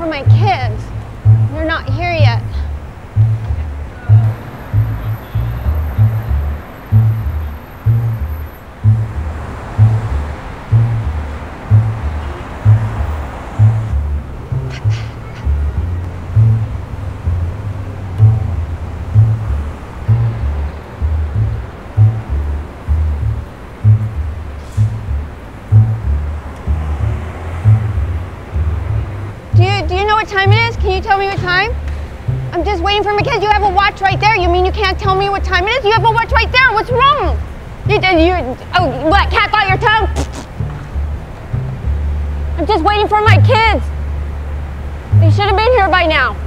for my kids. They're not here yet. Do you know what time it is? Can you tell me what time? I'm just waiting for my kids. You have a watch right there. You mean you can't tell me what time it is? You have a watch right there. What's wrong? Oh, what, cat got your tongue? I'm just waiting for my kids. They should have been here by now.